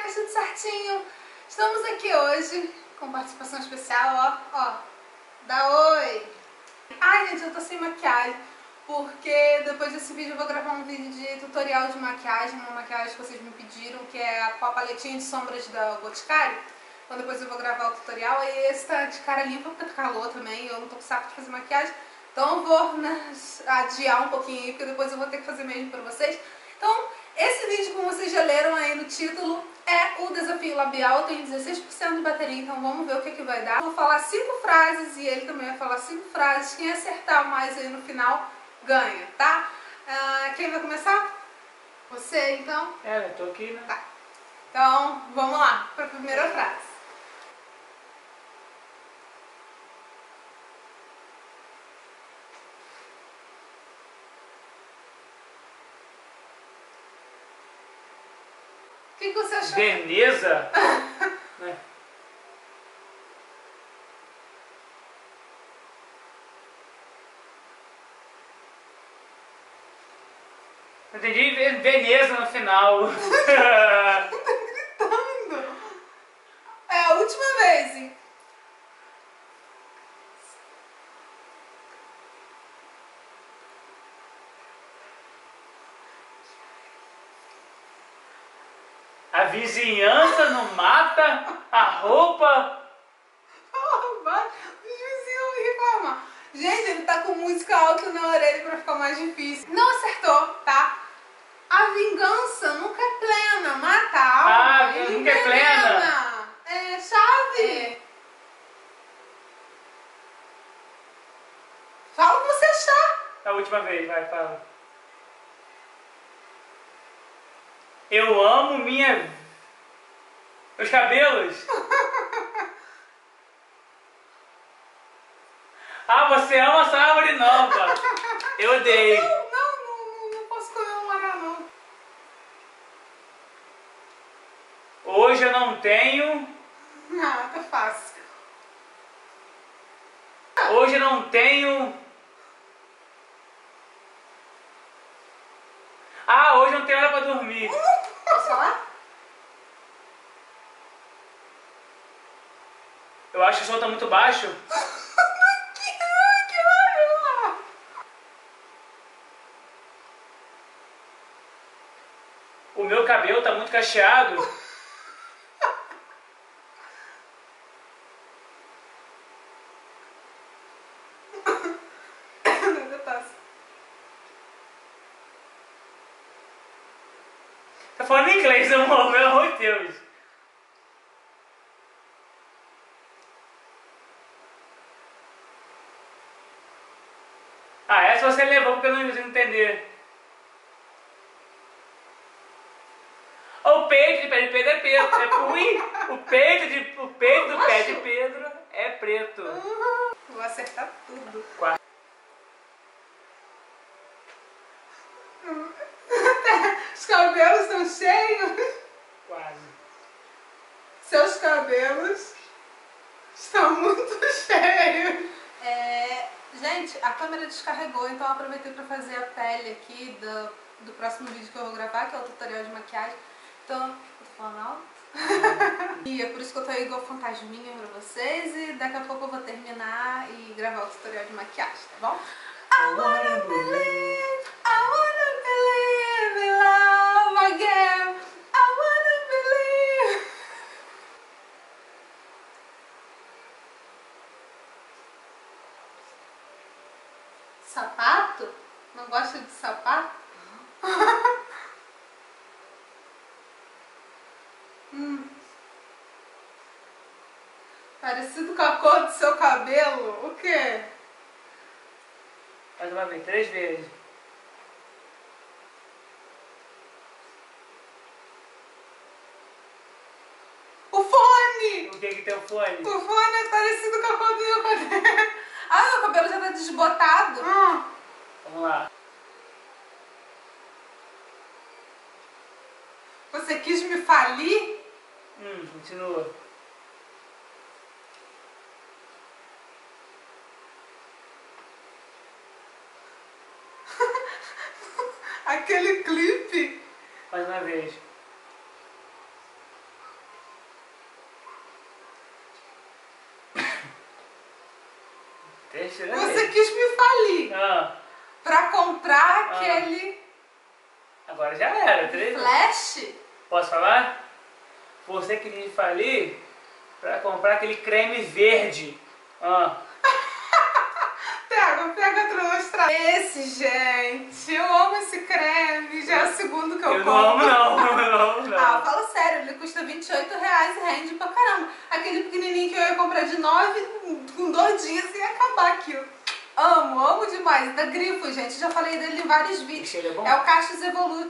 tudo certinho? Estamos aqui hoje com participação especial, ó, dá oi! Ai, gente, eu tô sem maquiagem, porque depois desse vídeo eu vou gravar um vídeo de tutorial de maquiagem, uma maquiagem que vocês me pediram, que é com a paletinha de sombras da Boticário. Então depois eu vou gravar o tutorial, e esse tá de cara limpa porque tá calor também, eu não tô com saco de fazer maquiagem. Então eu vou adiar um pouquinho aí, porque depois eu vou ter que fazer mesmo pra vocês. Então, esse vídeo, como vocês já leram aí no título, é o desafio labial. Eu tenho 16% de bateria, então vamos ver o que vai dar. Eu vou falar 5 frases e ele também vai falar 5 frases. Quem acertar mais aí no final, ganha, tá? Quem vai começar? Você, então? Eu tô aqui, né? Tá. Então, vamos lá para a primeira frase. O que você achou? Veneza? Né? Eu entendi Veneza no final. Gritando. É a última vez, hein? A vizinhança não mata a roupa. Os vizinhos vão reclamar. Gente, ele tá com música alta na orelha pra ficar mais difícil. Não acertou, tá? A vingança nunca é plena, mata a alma. Ah, nunca é plena. É chave. Fala o que você achar. A última vez, vai, fala. Eu amo meus cabelos. Ah, você ama essa árvore nova. Eu odeio. Não posso comemorar, não. Hoje eu não tenho. Ah, tá fácil. Hoje eu não tenho. Ah, hoje eu não tenho hora pra dormir. Posso falar? Eu acho que o som tá muito baixo. Que horror! O meu cabelo tá muito cacheado. Tá falando inglês, amor, pelo amor de Deus. Ah, essa você levou porque eu não consigo entender. O peito de pé de Pedro é preto. O peito do pé de Pedro é preto. Vou acertar tudo. Quatro. Os cabelos estão cheios. Quase. Seus cabelos estão muito cheios. Gente, a câmera descarregou, então eu aproveitei para fazer a pele aqui do próximo vídeo que eu vou gravar, que é o tutorial de maquiagem. Então, eu tô falando alto. E é por isso que eu tô igual fantasminha pra vocês, e daqui a pouco eu vou terminar e gravar o tutorial de maquiagem, tá bom? I wanna believe in love again. I wanna believe. Sapato? Não gosta de sapato? Parecido com a cor do seu cabelo? O quê? Mais uma vez, 3 vezes. O fone! O que tem o fone? O fone é parecido com a cor do meu cabelo. Ah, meu cabelo já tá desbotado. Vamos lá. Você quis me falir? Continua. Aquele clipe. Mais uma vez. Terceira Você vez. quis me falir Ah, pra comprar aquele agora já era, 3 vezes. flash. Posso falar? Você queria me falir pra comprar aquele creme verde. Ah, Pega pra mostrar. Esse, gente, eu amo esse creme. Já é o segundo que eu eu compro. não amo não, eu não amo Ah, não. fala sério, ele custa R$28 e rende pra caramba. Aquele pequenininho que eu ia comprar de 9, com 2 dias ia acabar aquilo. Amo demais. Da Grifo, gente, já falei dele em vários vídeos. cheiro é bom? É o Cachos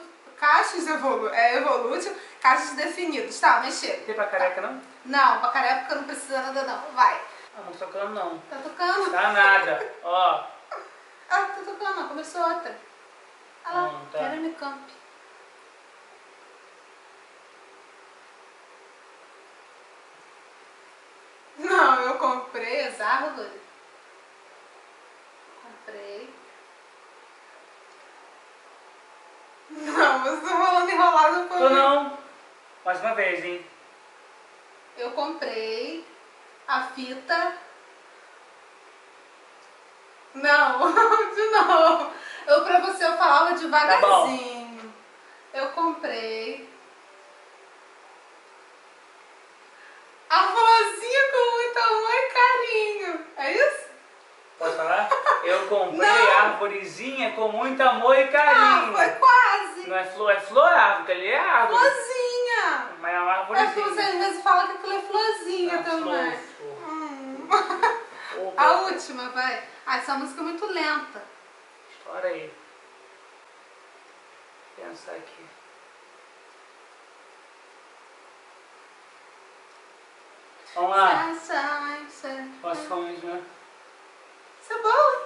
Evolútil, Cachos Definidos. Tá, mas chega. Tem pra careca não? Não, pra careca não precisa nada não. Vai. Ah, não tô tocando não. Tá tocando? Tá nada. Ó. Ah, tá tocando, ó. Começou outra. Olha lá, Tá. Jeremy Camp. Não, eu comprei as árvores. Comprei. Não, você tá falando enrolado por Tô mim. não. Mais uma vez, hein? Eu comprei a fita. Não, de novo. Pra você eu falava devagarzinho. Eu comprei a florzinha com muito amor e carinho. É isso? Posso falar? Eu comprei Não. arvorezinha com muito amor e Ah, carinho. foi quase. Não é flor, é flor árvore, que ali é árvore. Florzinha. Mas é uma É porque arvorezinha. você às vezes fala que aquilo é florzinha Ah, também. flor. Opa. A última, vai. Ah, essa música é muito lenta. Estoura aí. Vou pensar aqui. Vamos lá. Ações, né? Isso é bom, hein?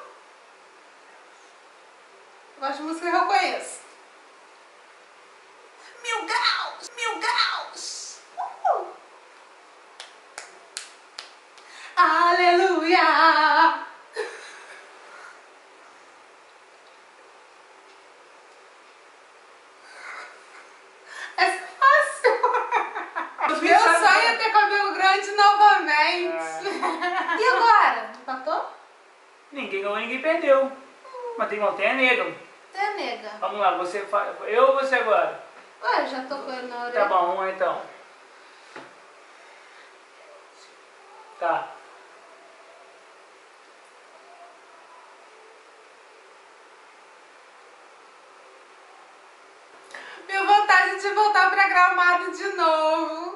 Eu gosto de música que eu conheço. 1000 graus! 1000 graus! Aleluia! É fácil! Meu sonho é ter cabelo grande novamente. E agora? Empatou? Ninguém ganhou, ninguém perdeu. Mas tem montanha negra. Você é nega. Vamos lá, você faz. Eu ou você agora? Ué, já tô com ele na orelha. Tá bom, vamos lá então. Tá. Minha vontade de voltar pra Gramado de novo.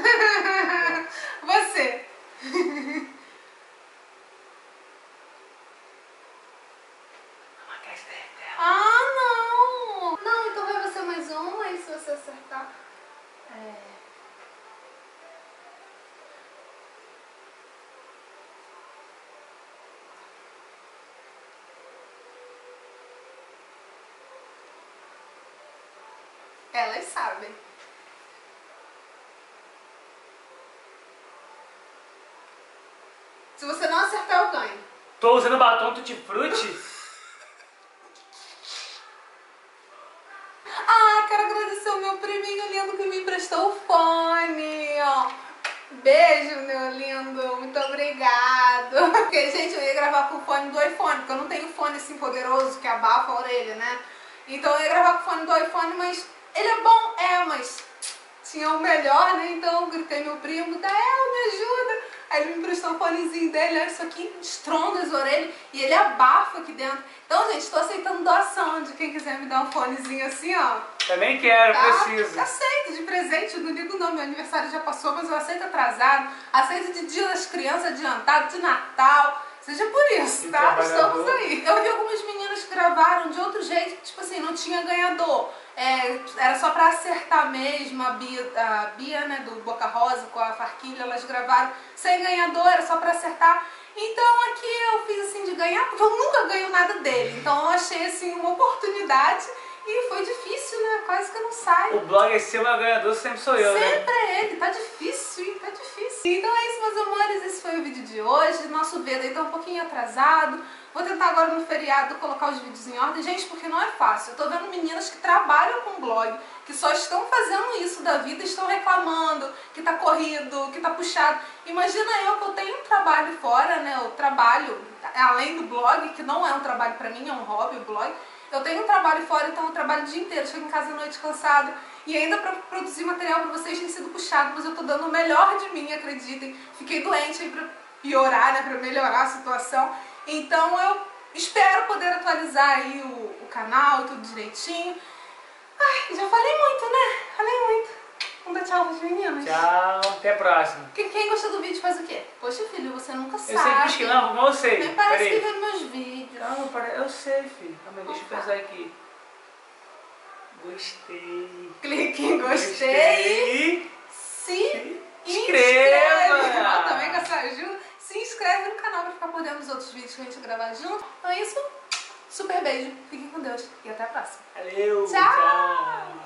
Você. Ah, não. Não, então vai você mais um, aí se você acertar. Elas sabem. Se você não acertar, eu ganho. Tô usando batom Tutti Frutti. Ah, quero agradecer o meu priminho lindo que me emprestou o fone. Ó. Beijo, meu lindo. Muito obrigado. Porque, gente, eu ia gravar com o fone do iPhone, porque eu não tenho fone assim poderoso que abafa a orelha, né? Então eu ia gravar com o fone do iPhone, mas ele é bom, mas tinha o melhor, né? Então eu gritei meu primo, Dael, me ajuda. Aí ele me emprestou o fonezinho dele, olha isso aqui, estronda as orelhas e ele abafa aqui dentro. Então, gente, tô aceitando doação de quem quiser me dar um fonezinho assim, ó. Também quero, Tá? preciso. Aceito de presente, eu não ligo não, meu aniversário já passou, mas eu aceito atrasado, aceito de dia das crianças adiantado, de Natal, seja por isso, Que tá? trabalhador. Estamos aí. Eu vi algumas meninas que gravaram de outro jeito, tipo assim, não tinha ganhador. Era só pra acertar mesmo, a Bia, né, do Boca Rosa com a Farquilha, elas gravaram sem ganhador, era só pra acertar. Então aqui eu fiz assim de ganhar, porque eu nunca ganho nada dele, então eu achei assim uma oportunidade. E foi difícil, né? Quase que eu não saio. O blog é seu, mas o ganhador sempre sou eu, né? Sempre é ele. Tá difícil, hein? Tá difícil. Então é isso, meus amores, esse foi o vídeo de hoje. Nosso vídeo aí tá um pouquinho atrasado. Vou tentar agora no feriado colocar os vídeos em ordem. Gente, porque não é fácil. Eu tô vendo meninas que trabalham com blog, que só estão fazendo isso da vida, estão reclamando que tá corrido, que tá puxado. Imagina eu que eu tenho um trabalho fora, né? Eu trabalho, além do blog, que não é um trabalho pra mim, é um hobby, o blog. Eu tenho um trabalho fora, então eu trabalho o dia inteiro, chego em casa à noite cansado. E ainda pra produzir material pra vocês tem sido puxado, mas eu tô dando o melhor de mim, acreditem. Fiquei doente aí pra piorar, né, pra melhorar a situação. Então eu espero poder atualizar aí o canal, tudo direitinho. Ai, já falei muito, né? Falei muito. Vamos dar tchau pras meninas? Tchau, até a próxima. Quem gostou do vídeo faz o quê? Poxa, filho, você nunca sabe. Eu sei que não eu sei. Nem parece que vê meus vídeos. Não, eu sei, filho. Calma aí, deixa eu pensar aqui. Gostei. Clique em gostei. Se inscreva. Ó, também com essa ajuda. Se inscreve no canal pra ficar por dentro dos outros vídeos que a gente gravar junto. Então é isso. Super beijo. Fiquem com Deus. E até a próxima. Valeu. Tchau.